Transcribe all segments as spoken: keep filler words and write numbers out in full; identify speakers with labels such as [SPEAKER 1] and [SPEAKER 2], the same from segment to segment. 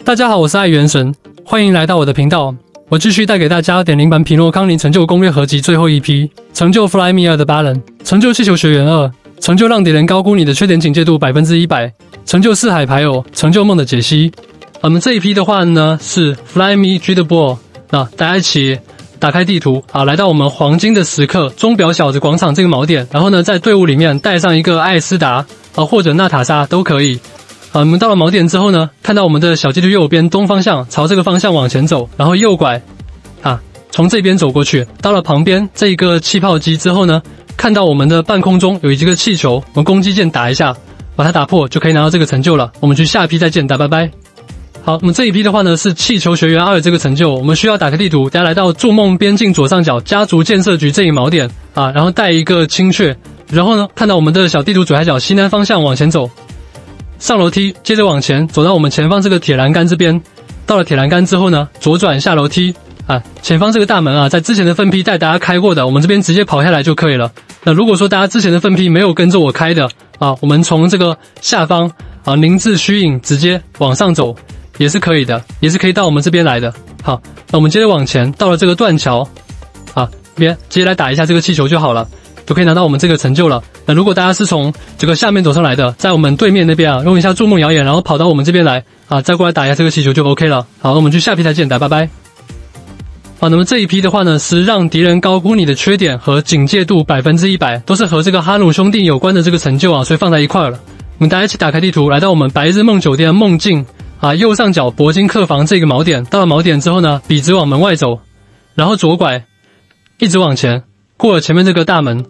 [SPEAKER 1] 大家好，我是爱元神，欢迎来到我的频道。我继续带给大家点零版匹诺康尼成就攻略合集最后一批，成就 Fly Me 二的巴人，成就气球学员二，成就让敌人高估你的缺点警戒度百分之一百，成就四海牌偶，成就梦的解析。我们这一批的话呢是 Fly Me G 的 Ball， 那大家一起打开地图啊，来到我们黄金的时刻钟表小子广场这个锚点，然后呢在队伍里面带上一个艾斯达啊或者娜塔莎都可以。啊，我们到了锚点之后呢，看到我们的小地图右边东方向，朝这个方向往前走，然后右拐，啊，从这边走过去，到了旁边这个气泡机之后呢，看到我们的半空中有一个气球，我们攻击键打一下，把它打破就可以拿到这个成就了。我们去下一批再见，打拜拜。好，我们这一批的话呢是气球学员二这个成就，我们需要打开地图，大家来到筑梦边境左上角家族建设局这一锚点啊，然后带一个青雀，然后呢看到我们的小地图左下角西南方向往前走。上楼梯，接着往前走到我们前方这个铁栏杆这边，到了铁栏杆之后呢，左转下楼梯啊，前方这个大门啊，在之前的分批带大家开过的，我们这边直接跑下来就可以了。那如果说大家之前的分批没有跟着我开的啊，我们从这个下方啊凝滞虚影直接往上走也是可以的，也是可以到我们这边来的。好，那我们接着往前，到了这个断桥啊，这边直接来打一下这个气球就好了。就可以拿到我们这个成就了。那如果大家是从这个下面走上来的，在我们对面那边啊，用一下筑梦谣言，然后跑到我们这边来啊，再过来打一下这个气球就 OK 了。好，那我们去下批再见，打拜拜。好，那么这一批的话呢，是让敌人高估你的缺点和警戒度百分之一百，都是和这个哈努兄弟有关的这个成就啊，所以放在一块了。我们大家一起打开地图，来到我们白日梦酒店梦境啊右上角铂金客房这个锚点。到了锚点之后呢，笔直往门外走，然后左拐，一直往前，过了前面这个大门。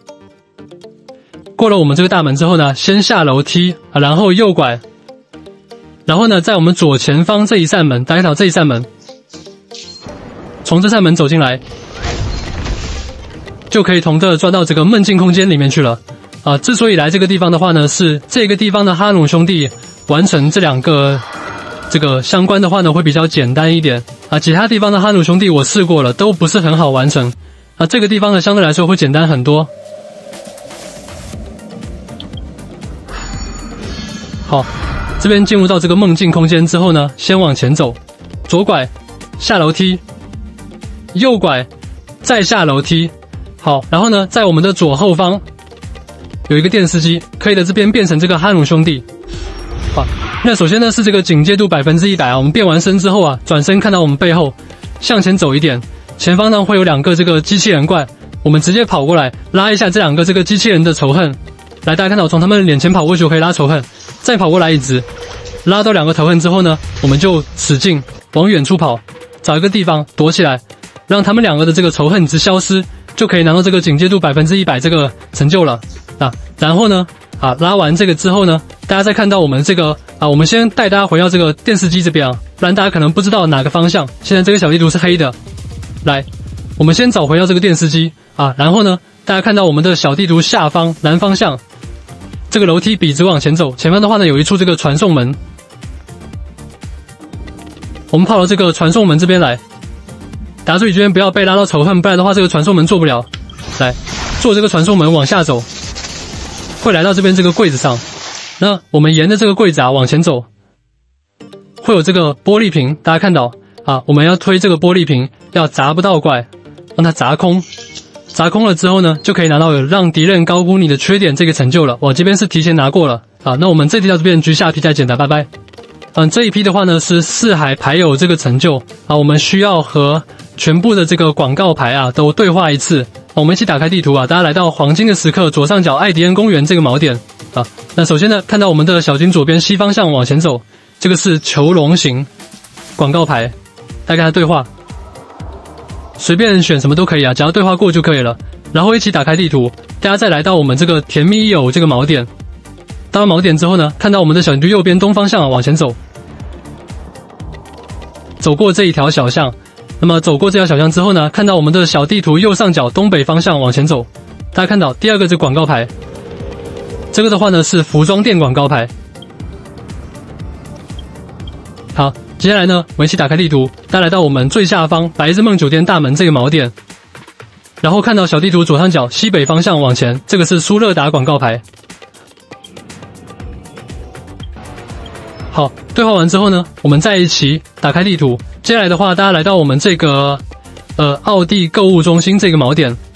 [SPEAKER 1] 过了我们这个大门之后呢，先下楼梯啊，然后右拐，然后呢，在我们左前方这一扇门，打开好这一扇门，从这扇门走进来，就可以同的钻到这个梦境空间里面去了。啊，之所以来这个地方的话呢，是这个地方的哈努兄弟完成这两个这个相关的话呢，会比较简单一点啊。其他地方的哈努兄弟我试过了，都不是很好完成啊。这个地方呢，相对来说会简单很多。好，这边进入到这个梦境空间之后呢，先往前走，左拐，下楼梯，右拐，再下楼梯。好，然后呢，在我们的左后方有一个电视机，可以的这边变成这个哈努兄弟。好，那首先呢是这个警戒度百分之一百啊，我们变完身之后啊，转身看到我们背后，向前走一点，前方呢会有两个这个机器人怪，我们直接跑过来拉一下这两个这个机器人的仇恨。来，大家看到我从他们脸前跑过去，我可以拉仇恨。再跑过来一直拉到两个仇恨之后呢，我们就使劲往远处跑，找一个地方躲起来，让他们两个的这个仇恨值消失，就可以拿到这个警戒度百分之一百这个成就了啊。然后呢啊拉完这个之后呢，大家再看到我们这个啊，我们先带大家回到这个电视机这边啊，不然大家可能不知道哪个方向。现在这个小地图是黑的，来，我们先找回到这个电视机啊，然后呢，大家看到我们的小地图下方南方向。这个楼梯笔直往前走，前方的话呢有一处这个传送门，我们跑到这个传送门这边来，大家注意这边不要被拉到仇恨，不然的话这个传送门做不了。来，坐这个传送门往下走，会来到这边这个柜子上。那我们沿着这个柜子啊往前走，会有这个玻璃瓶，大家看到啊，我们要推这个玻璃瓶，要砸不到怪，让它砸空。砸空了之后呢，就可以拿到有让敌人高估你的缺点这个成就了。我这边是提前拿过了啊。那我们这批到这边局下批再见，打拜拜。嗯，这一批的话呢是四海牌友这个成就啊，我们需要和全部的这个广告牌啊都对话一次。啊、我们一起打开地图啊，大家来到黄金的时刻左上角艾迪恩公园这个锚点啊。那首先呢，看到我们的小军左边西方向往前走，这个是囚龙形广告牌，大家跟他对话。随便选什么都可以啊，只要对话过就可以了。然后一起打开地图，大家再来到我们这个甜蜜友这个锚点。到了锚点之后呢，看到我们的小地图右边东方向啊，往前走，走过这一条小巷。那么走过这条小巷之后呢，看到我们的小地图右上角东北方向往前走。大家看到第二个是广告牌，这个的话呢是服装店广告牌。好。接下来呢，我们一起打开地图，大家来到我们最下方白日梦酒店大门这个锚点，然后看到小地图左上角西北方向往前，这个是苏乐达广告牌。 好，对话完之后呢，我们再一起打开地图。接下来的话，大家来到我们这个呃奥地购物中心这个锚点。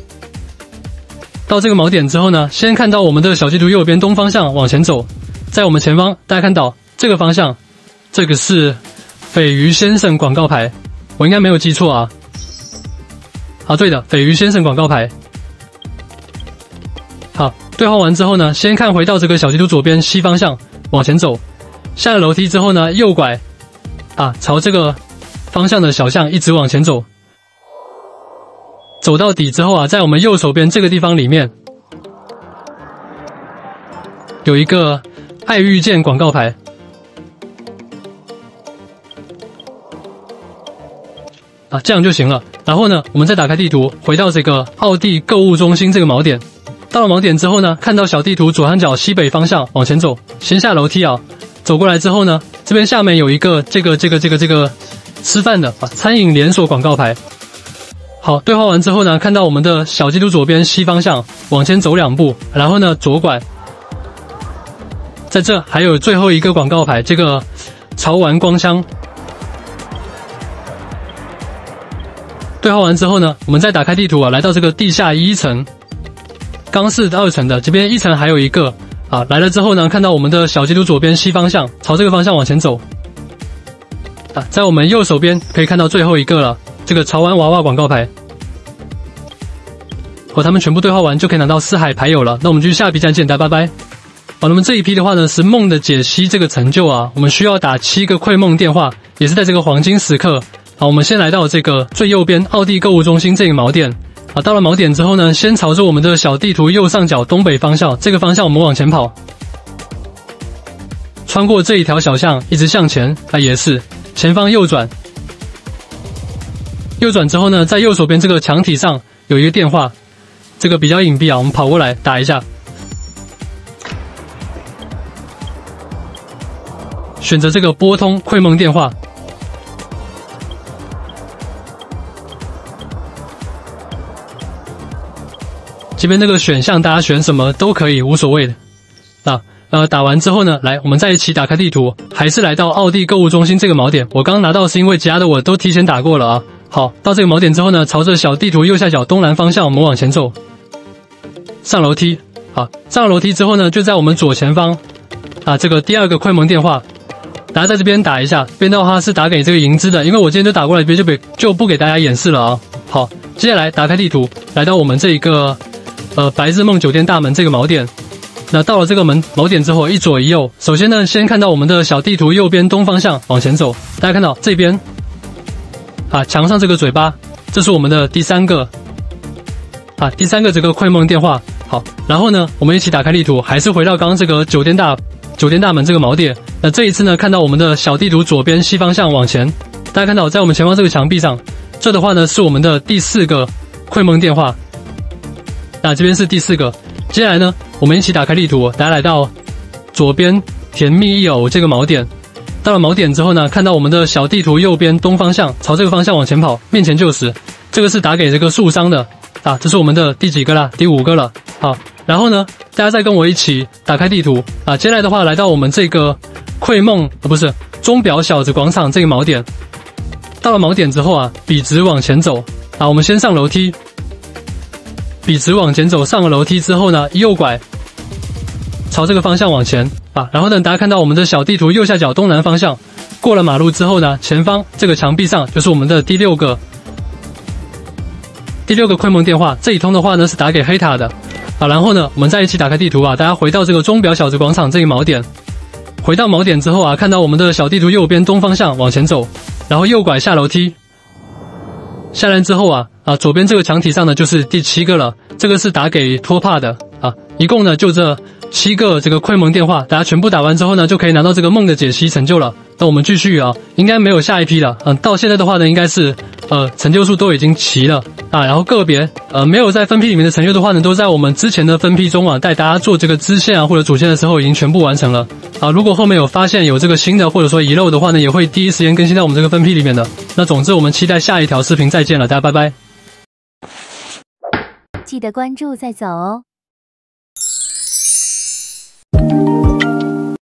[SPEAKER 1] 到这个锚点之后呢，先看到我们的小地图右边东方向往前走，在我们前方，大家看到这个方向，这个是鲱鱼先生广告牌，我应该没有记错啊。啊，对的，鲱鱼先生广告牌。好，对话完之后呢，先看回到这个小地图左边西方向往前走，下了楼梯之后呢，右拐，啊，朝这个方向的小巷一直往前走。走到底之后啊，在我们右手边这个地方里面，有一个爱遇见广告牌。啊，这样就行了。然后呢，我们再打开地图，回到这个奥地购物中心这个锚点。到了锚点之后呢，看到小地图左上角西北方向往前走，先下楼梯啊。走过来之后呢，这边下面有一个这个这个这个这个吃饭的啊餐饮连锁广告牌。好，对话完之后呢，看到我们的小地图左边西方向往前走两步，然后呢左拐，在这还有最后一个广告牌，这个潮玩光枪。对话完之后呢，我们再打开地图啊，来到这个地下一层，刚是二层的，这边一层还有一个啊。来了之后呢，看到我们的小地图左边西方向，朝这个方向往前走啊，在我们右手边可以看到最后一个了，这个潮玩娃娃广告牌。和他们全部对话完，就可以拿到四海牌友了。那我们就下一批战见，大家拜拜。好，那么这一批的话呢，是梦的解析这个成就啊，我们需要打七个窥梦电话，也是在这个黄金时刻。好，我们先来到这个最右边奥地购物中心这个锚点。啊，到了锚点之后呢，先朝着我们的小地图右上角东北方向，这个方向我们往前跑，穿过这一条小巷，一直向前。啊，也是前方右转，右转之后呢，在右手边这个墙体上有一个电话，这个比较隐蔽啊，我们跑过来打一下，选择这个拨通窥梦电话。这边这个选项大家选什么都可以，无所谓的。啊，呃，打完之后呢，来，我们再一起打开地图，还是来到奥地购物中心这个锚点。我刚刚拿到是因为其他的我都提前打过了啊。好，到这个锚点之后呢，朝着小地图右下角东南方向，我们往前走，上楼梯。好，上了楼梯之后呢，就在我们左前方，啊，这个第二个窥梦电话，大家在这边打一下。这边的话是打给这个银枝的，因为我今天就打过来，这边就不就不给大家演示了啊。好，接下来打开地图，来到我们这一个。呃，白日梦酒店大门这个锚点，那到了这个门锚点之后，一左一右，首先呢，先看到我们的小地图右边东方向往前走，大家看到这边啊，墙上这个嘴巴，这是我们的第三个啊，第三个这个窥梦电话。好，然后呢，我们一起打开地图，还是回到刚刚这个酒店大酒店大门这个锚点。那这一次呢，看到我们的小地图左边西方向往前，大家看到在我们前方这个墙壁上，这的话呢是我们的第四个窥梦电话。那这边是第四个，接下来呢，我们一起打开地图，大家来到左边甜蜜一偶这个锚点。到了锚点之后呢，看到我们的小地图右边东方向，朝这个方向往前跑，面前就是这个是打给这个树商的啊，这是我们的第几个啦？第五个了。好，然后呢，大家再跟我一起打开地图啊，接下来的话来到我们这个窥梦啊，不是钟表小子广场这个锚点。到了锚点之后啊，笔直往前走啊，我们先上楼梯。笔直往前走，上了楼梯之后呢，右拐，朝这个方向往前啊。然后呢，大家看到我们的小地图右下角东南方向，过了马路之后呢，前方这个墙壁上就是我们的第六个第六个窥梦电话。这一通的话呢是打给黑塔的啊。然后呢，我们再一起打开地图啊，大家回到这个钟表小子广场这个锚点。回到锚点之后啊，看到我们的小地图右边东方向往前走，然后右拐下楼梯。下来之后啊啊，左边这个墙体上呢就是第七个了，这个是打给托帕的啊，一共呢就这七个这个窥梦电话，大家全部打完之后呢，就可以拿到这个梦的解析成就了。那我们继续啊，应该没有下一批了，嗯，到现在的话呢，应该是呃成就数都已经齐了啊，然后个别呃没有在分批里面的成就的话呢，都在我们之前的分批中啊，带大家做这个支线啊或者主线的时候已经全部完成了啊。如果后面有发现有这个新的或者说遗漏的话呢，也会第一时间更新到我们这个分批里面的。那总之我们期待下一条视频再见了，大家拜拜。
[SPEAKER 2] 记得关注再走哦。